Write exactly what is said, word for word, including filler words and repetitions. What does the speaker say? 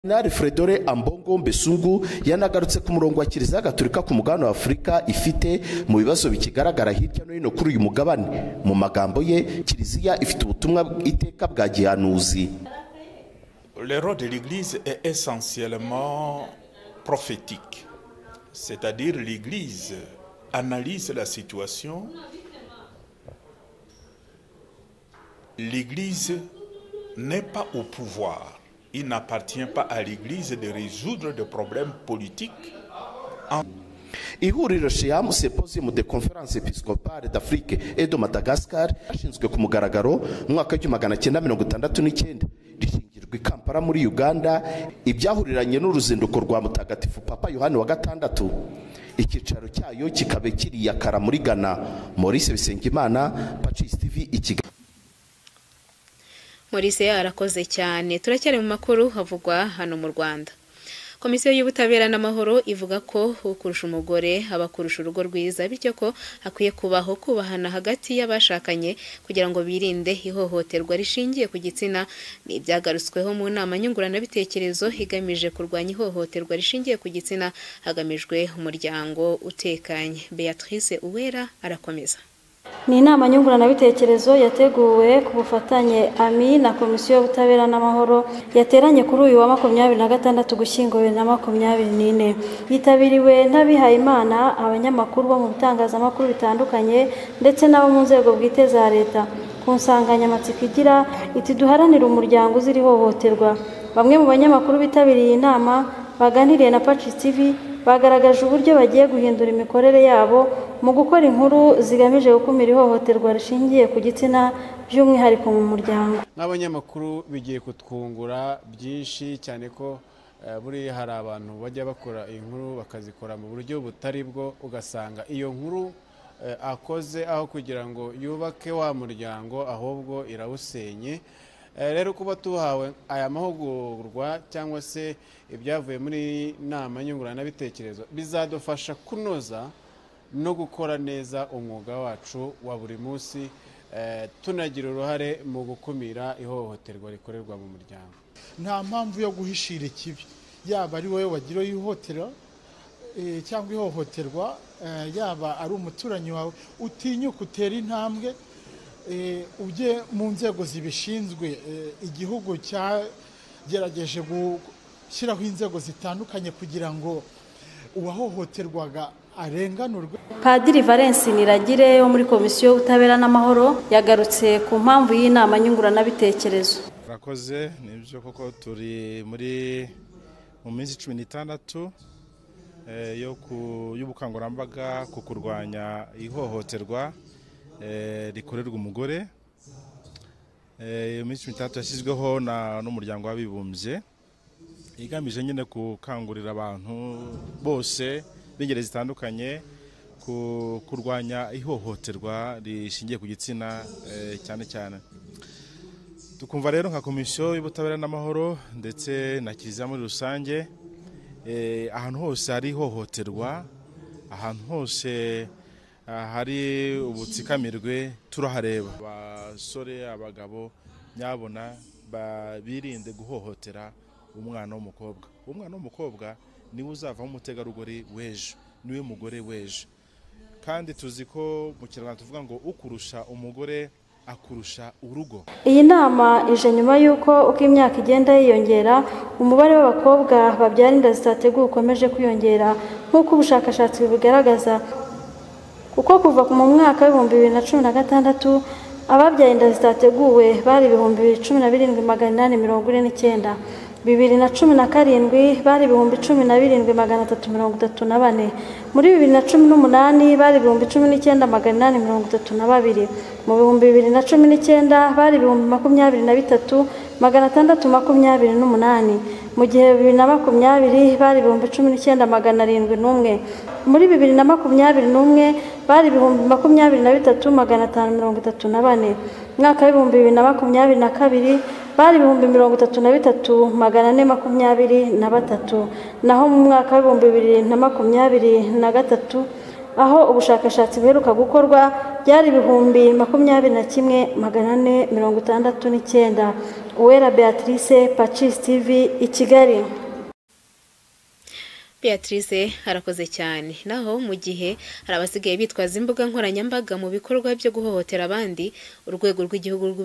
Nari Fredore Ambongo Mbesungu yanagarutse ku murongo wa Kiliziya Gatolika ku mugabane wa Afurika ifite mu bibazo bikigaragara hirya no hino kuri uyu mugabane. Mu magambo ye, Kiliziya ifite ubutumwa iteka bwa gihanuzi. Le rôle de l'Église est essentiellement prophétique, c'est-à-dire l'Église analyse la situation, l'Église n'est pas au pouvoir. Il n'appartient pas à l'Église de résoudre des problèmes politiques. Ihuriro Sheamu Symposium de Conférence Episcopale d'Afrique et de Madagascar ashinzwe ku mugaragaro mu mwaka wa magana cyenda mirongo itandatu n'icyenda rishingirwa i Kampala muri Uganda ibyahuriranye n'uruzinduko rwa Mutagatifu Papa Yohani wa gatandatu. Icyicaro cyayo kikabe kiri Yakara muri Ghana. Maurice Bisengimana, Pacis T V ikiga. Maurice arakoze cyane. Turacyari mu makuru havugwa hano mu Rwanda. Komisiyo y'ubutabera n'amahoro ivuga ko ukurusha umugore abakurusha urugo rwiza, bityo ko hakwiye kubaho kubahana hagati y'abashakanye kugira ngo birinde ihohoterwa rishingiye ku gitsina. Ni ibyagarutsweho mu nama nyunguranabitekerezo igamije kurwanya ihohoterwa rishingiye ku gitsina hagamijwe umuryango utekanye. Beatrice Uwera arakomeza. Ni inama nyunguranabitekerezo yateguwe ku bufatanye Ami na Komisiyo y'ubutabera n'amahoro yateranye kuri uyu wa makumyabiri na gatandatu Gushyingo bibiri na makumyabiri n'ine. Yitabiriwe n'abihayimana, abanyamakuru bo mu bitangazamakuru bitandukanye ndetse n'abo mu nzego bwite za leta. Ku nsanganyamatsiko igira iti duharanire umuryango uzira ihohoterwa. Bamwe mu banyamakuru bitabiriye inama baganiriye na Pacis T V bagaragaje uburyo bagiye guhindura imikorere yabo mu gukora inkuru zigamije gukumira ihohoterwa rishingiye ku gitsina by'umwihariko mu muryango. Nk'abanyamakuru bigiye kutwungura byinshi cyane ko buri hari abantu bajya bakora inkuru bakazikora mu buryo butari bwo, ugasanga iyo nkuru akoze aho kugira ngo yubake wa muryango ahubwo irawusenye. Rero kuba tuhawe aya mahugurwa cyangwa se ibyavuye muri nama nyunguranabitekerezo bizadufasha kunoza no gukora neza umwuga wacu wa buri munsi, tunagira uruhare mu gukumira ihohoterwa rikorerwa mu muryango. Nta mpamvu yo guhishira ikibi, yaba ari wowe wagira ihohotera cyangwa ihohoterwa, yaba ari umuturanyi wawe, utinyuka utera intambwe ujye mu nzego zibishinzwe. Igihugu cyagerageje gushyiraho inzego zitandukanye kugira ngo uwahohoterwaga arenganurwe. Padiri Valens Niragire wo muri Komisiyo y'ubutabera n'amahoro yagarutse ku mpamvu y'inama nyunguranabitekerezo. Rakoze nibyo koko turi muri mu minsi cumi n'itandatu yo ku y'ubukangurambaga ku kurwanya ihohoterwa rikorerwa umugore. Iyo minsi mitatu yashyizweho n'umuryango w'abibumbye igamije nyine gukangurira abantu bose b'ingeri zitandukanye kurwanya ihohoterwa rishingiye ku gitsina cyane cyane. Tukumva rero nka Komisiyo y'ubutabera n'amahoro ndetse na Kiliziya muri rusange, ahantu hose hari ihohoterwa, ahantu hose hari ubutsikamirwe turahareba. Abasore, abagabo nyabona birinde guhohotera umwana w'umukobwa. Umwana w'umukobwa niwe uzavamo umutegarugori w'ejo, niwe mugore w'ejo. Kandi tuzi ko mu Kinyarwanda tuvuga ngo ukurusha umugore akurusha urugo. Iyi nama ije nyuma y'uko uko imyaka igenda yiyongera umubare w'abakobwa babyara inda zitateguwe ukomeje kwiyongera nk'uko ubushakashatsi bubigaragaza, kuko kuva mu mwaka w'ibihumbi bibiri na cumi na gatandatu ababyaye inda zitateguwe bari ibihumbi cumi na birindwi magana inani mirongo ine n'icyenda, bibiri na cumi na karindwi bari ibihumbi cumi na birindwi magana atatu mirongo itatu na bane, muri bibiri na cumi n'umunani bari ibihumbi cumi n'icyenda magana inani mirongo itatu na babiri, mu bihumbi bibiri na cumi n'icyenda bari ibihumbi makumyabiri na bitatu magana atandatu makumyabiri n'umunani, mu gihe bibiri na makumyabiri bari ibihumbi cumi n'icyenda magana arindwi n'umwe, muri bibiri na makumyabiri n'umwe bari ibihumbi makumyabiri na bitatu magana atanu mirongo itatu na bane, mwaka w'ibihumbi bibiri na makumyabiri na kabiri bari ibihumbi mirongo itatu na bitatu magana ane makumyabiri na batatu, naho mu mwaka w'ibihumbi bibiri na makumyabiri na gatatu aho ubushakashatsi buheruka gukorwa byari ibihumbi makumyabiri na kimwe magana ane mirongo itandatu n'icyenda. Uwera Beatrice, Pacis T V i Kigali. Beatrice arakoze cyane. Naho mu gihe hari abasigaye bitwaza imbuga nkoranyambaga mu bikorwa byo guhohotera abandi, urwego rw'igihugu